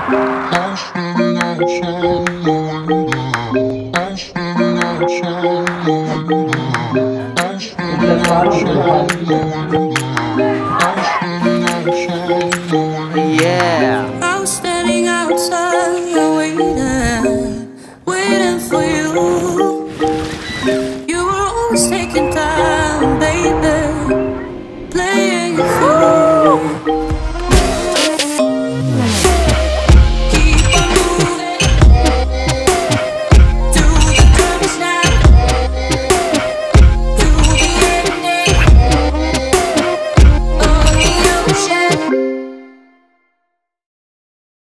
I'm standing outside your window. I'm standing outside your window. I'm standing outside your window. I'm standing outside your window. Yeah. I was standing outside, yeah, waiting for you. You were always taking time, baby, playing it Woo! through.